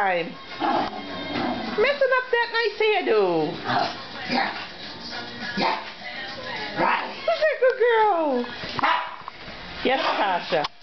time. Messing up that nice hairdo. Yeah. Right. Who's that good girl? Yes, Tasha.